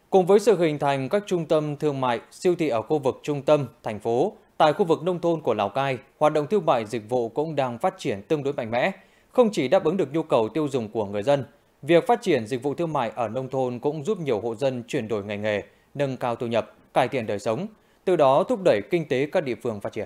Cùng với sự hình thành các trung tâm thương mại, siêu thị ở khu vực trung tâm, thành phố, tại khu vực nông thôn của Lào Cai, hoạt động thương mại dịch vụ cũng đang phát triển tương đối mạnh mẽ, không chỉ đáp ứng được nhu cầu tiêu dùng của người dân. Việc phát triển dịch vụ thương mại ở nông thôn cũng giúp nhiều hộ dân chuyển đổi ngành nghề, nâng cao thu nhập, cải thiện đời sống, từ đó thúc đẩy kinh tế các địa phương phát triển.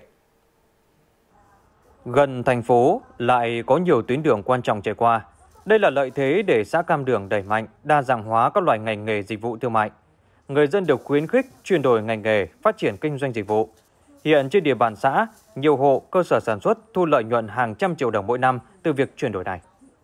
Gần thành phố lại có nhiều tuyến đường quan trọng chạy qua. Đây là lợi thế để xã Cam Đường đẩy mạnh, đa dạng hóa các loại ngành nghề dịch vụ thương mại. Người dân được khuyến khích chuyển đổi ngành nghề, phát triển kinh doanh dịch vụ. Hiện trên địa bàn xã, nhiều hộ, cơ sở sản xuất thu lợi nhuận hàng trăm triệu đồng mỗi năm từ việc chuyển đổi này.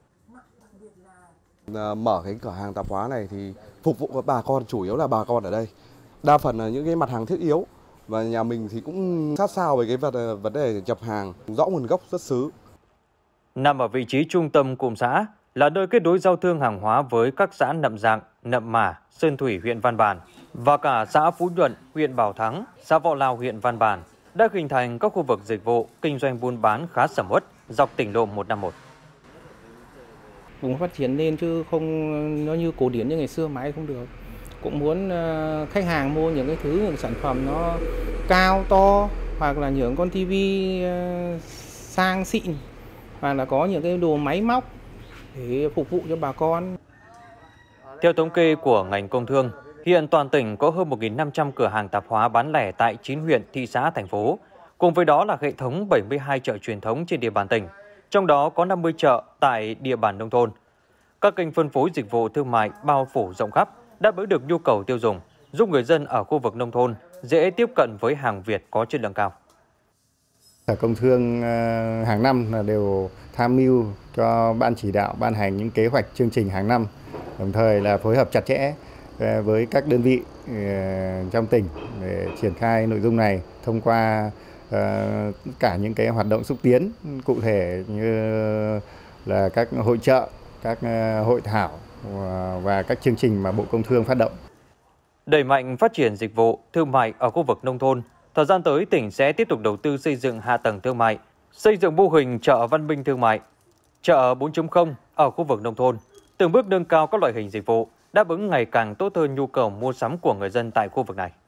Mở cái cửa hàng tạp hóa này thì phục vụ bà con, chủ yếu là bà con ở đây. Đa phần là những cái mặt hàng thiết yếu, và nhà mình thì cũng sát sao về cái vấn đề nhập hàng rõ nguồn gốc xuất xứ. Nằm ở vị trí trung tâm cụm xã, là nơi kết nối giao thương hàng hóa với các xã Nậm Rạng, Nậm Mả, Sơn Thủy huyện Văn Bàn và cả xã Phú Nhuận, huyện Bảo Thắng, xã Võ Lao, huyện Văn Bàn đã hình thành các khu vực dịch vụ kinh doanh buôn bán khá sầm uất dọc tỉnh lộ 151. Vùng phát triển lên chứ không nó như cổ điển như ngày xưa mãi không được. Cũng muốn khách hàng mua những cái thứ, những sản phẩm nó cao to, hoặc là những con tivi sang xịn, hoặc là có những cái đồ máy móc để phục vụ cho bà con. Theo thống kê của ngành công thương, hiện toàn tỉnh có hơn 1.500 cửa hàng tạp hóa bán lẻ tại 9 huyện, thị xã, thành phố. Cùng với đó là hệ thống 72 chợ truyền thống trên địa bàn tỉnh, trong đó có 50 chợ tại địa bàn nông thôn. Các kênh phân phối dịch vụ thương mại bao phủ rộng khắp, đáp ứng được nhu cầu tiêu dùng, giúp người dân ở khu vực nông thôn dễ tiếp cận với hàng Việt có chất lượng cao. Sở Công Thương hàng năm đều tham mưu cho Ban chỉ đạo ban hành những kế hoạch chương trình hàng năm, đồng thời là phối hợp chặt chẽ với các đơn vị trong tỉnh để triển khai nội dung này thông qua cả những cái hoạt động xúc tiến cụ thể như là các hội chợ, các hội thảo và các chương trình mà Bộ Công Thương phát động. Đẩy mạnh phát triển dịch vụ thương mại ở khu vực nông thôn, thời gian tới tỉnh sẽ tiếp tục đầu tư xây dựng hạ tầng thương mại, xây dựng mô hình chợ văn minh thương mại, chợ 4.0 ở khu vực nông thôn, từng bước nâng cao các loại hình dịch vụ, đáp ứng ngày càng tốt hơn nhu cầu mua sắm của người dân tại khu vực này.